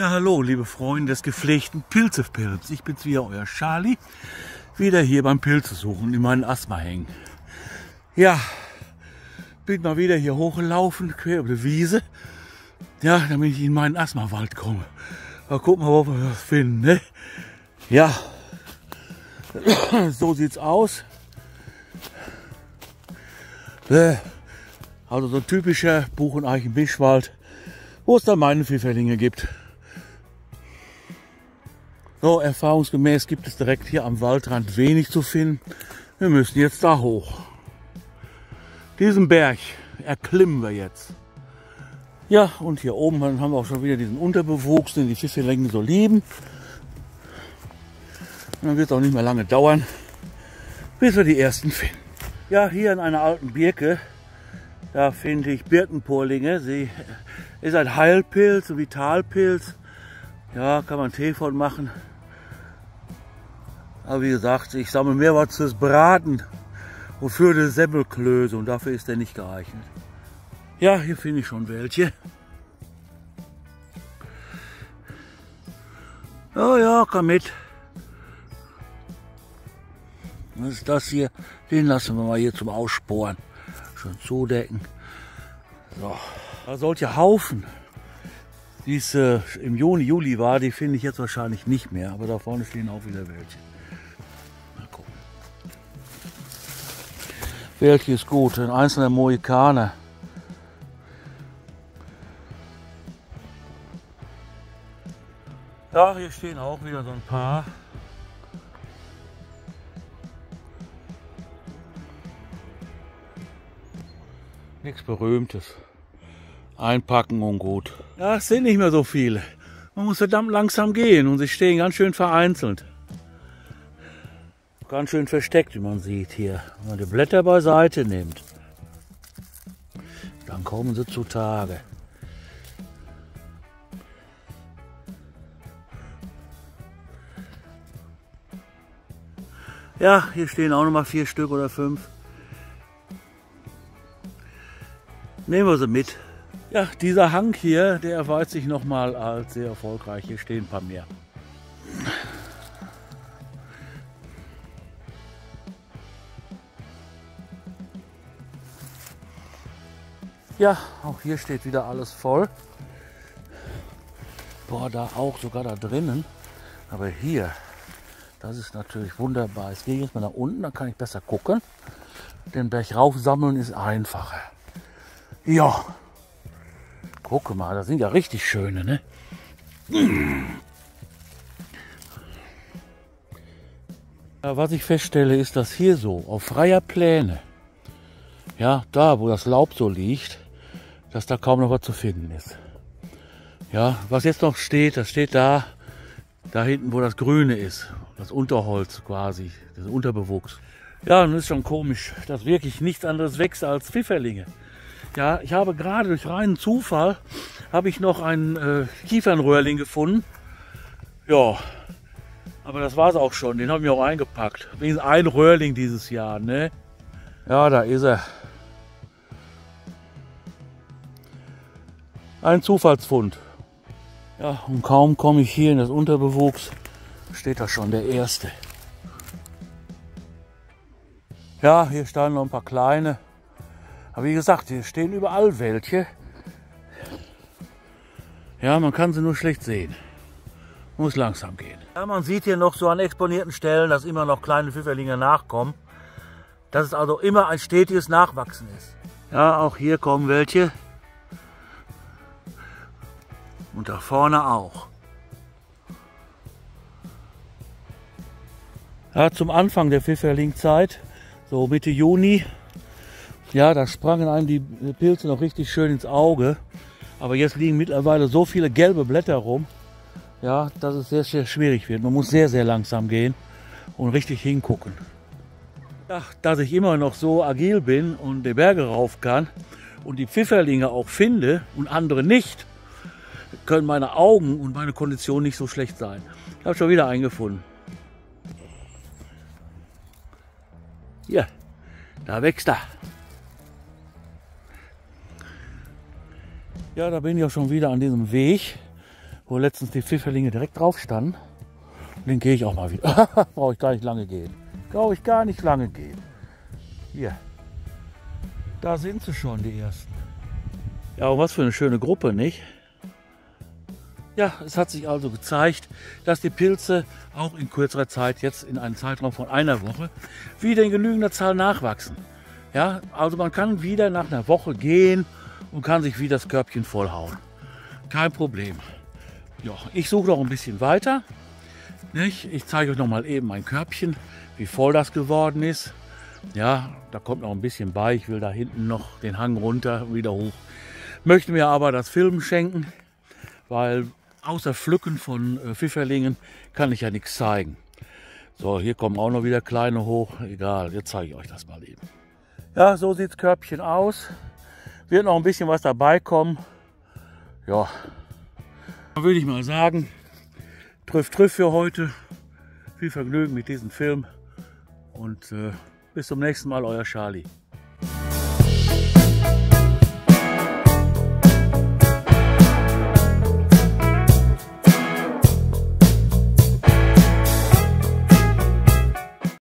Ja, hallo, liebe Freunde des gepflegten Pilzefilms. Ich bin's wieder, euer Charlie. Wieder hier beim Pilze suchen, in meinen Asthma hängen. Ja, bin mal wieder hier hochgelaufen, quer über die Wiese. Ja, damit ich in meinen Asthmawald komme. Mal gucken, ob wir was finden, ne? Ja, so sieht's aus. Also so ein typischer Buch- und Eichenmischwald, wo es dann meine Pfifferlinge gibt. So, erfahrungsgemäß gibt es direkt hier am Waldrand wenig zu finden. Wir müssen jetzt da hoch. Diesen Berg erklimmen wir jetzt. Ja, und hier oben haben wir auch schon wieder diesen Unterbewuchs, den die Pfifferlinge so lieben. Und dann wird es auch nicht mehr lange dauern, bis wir die ersten finden. Ja, hier in einer alten Birke, da finde ich Birkenporlinge. Sie ist ein Heilpilz, ein Vitalpilz. Ja, kann man Tee von machen. Aber wie gesagt, ich sammle mehr was fürs Braten und für die Semmelklöße und dafür ist der nicht geeignet. Ja, hier finde ich schon welche. Oh ja, komm mit. Was ist das hier? Den lassen wir mal hier zum Aussporen. Schön zudecken. So. Da solche Haufen, die es im Juni, Juli war, die finde ich jetzt wahrscheinlich nicht mehr. Aber da vorne stehen auch wieder welche. Mal gucken. Welche ist gut? Ein einzelner Mohikaner. Ja, hier stehen auch wieder so ein paar. Nichts Berühmtes. Einpacken und gut. Ja, es sind nicht mehr so viele. Man muss verdammt langsam gehen und sie stehen ganz schön vereinzelt. Ganz schön versteckt, wie man sieht hier. Wenn man die Blätter beiseite nimmt, dann kommen sie zutage. Ja, hier stehen auch noch mal 4 Stück oder 5. Nehmen wir sie mit. Ja, dieser Hang hier, der erweist sich nochmal als sehr erfolgreich. Hier stehen ein paar mehr. Ja, auch hier steht wieder alles voll. Boah, da auch, sogar da drinnen. Aber hier, das ist natürlich wunderbar. Jetzt gehe ich jetzt mal nach unten, dann kann ich besser gucken. Den Berg rauf sammeln ist einfacher. Ja, gucke mal, das sind ja richtig schöne, ne? Ja, was ich feststelle, ist, dass hier so auf freier Pläne, ja, da wo das Laub so liegt, dass da kaum noch was zu finden ist. Ja, was jetzt noch steht, das steht da hinten, wo das Grüne ist, das Unterholz quasi, das Unterbewuchs. Ja, und das ist schon komisch, dass wirklich nichts anderes wächst als Pfifferlinge. Ja, ich habe gerade durch reinen Zufall habe ich noch einen Kiefernröhrling gefunden. Ja, aber das war es auch schon. Den habe ich mir auch eingepackt. Wenigstens ein Röhrling dieses Jahr, ne? Ja, da ist er. Ein Zufallsfund. Ja, und kaum komme ich hier in das Unterbewuchs, steht da schon der erste. Ja, hier standen noch ein paar kleine. Aber wie gesagt, hier stehen überall welche. Ja, man kann sie nur schlecht sehen. Muss langsam gehen. Ja, man sieht hier noch so an exponierten Stellen, dass immer noch kleine Pfifferlinge nachkommen. Dass es also immer ein stetiges Nachwachsen ist. Ja, auch hier kommen welche. Und da vorne auch. Ja, zum Anfang der Pfifferlingzeit, so Mitte Juni, ja, da sprangen einem die Pilze noch richtig schön ins Auge. Aber jetzt liegen mittlerweile so viele gelbe Blätter rum, ja, dass es sehr, sehr schwierig wird. Man muss sehr, sehr langsam gehen und richtig hingucken. Ja, dass ich immer noch so agil bin und die Berge rauf kann und die Pfifferlinge auch finde und andere nicht, können meine Augen und meine Kondition nicht so schlecht sein. Ich habe schon wieder einen gefunden. Hier, da wächst er. Ja, da bin ich auch schon wieder an diesem Weg, wo wo letztens die Pfifferlinge direkt drauf standen. Und den gehe ich auch mal wieder. Brauche ich gar nicht lange gehen. Brauche ich gar nicht lange gehen. Hier. Da sind sie schon, die ersten. Ja, und was für eine schöne Gruppe, nicht? Ja, es hat sich also gezeigt, dass die Pilze auch in kürzerer Zeit, jetzt in einem Zeitraum von einer Woche, wieder in genügender Zahl nachwachsen. Ja, also man kann wieder nach einer Woche gehen und kann sich wieder das Körbchen vollhauen. Kein Problem. Ja, ich suche noch ein bisschen weiter. Nicht? Ich zeige euch noch mal eben mein Körbchen, wie voll das geworden ist. Ja, da kommt noch ein bisschen bei. Ich will da hinten noch den Hang runter, wieder hoch. Möchte mir aber das Filmen schenken, weil außer Pflücken von Pfifferlingen kann ich ja nichts zeigen. So, hier kommen auch noch wieder kleine hoch. Egal, jetzt zeige ich euch das mal eben. Ja, so sieht das Körbchen aus. Wird noch ein bisschen was dabei kommen. Ja, dann würde ich mal sagen, Trüff für heute. Viel Vergnügen mit diesem Film und bis zum nächsten Mal, euer Charlie.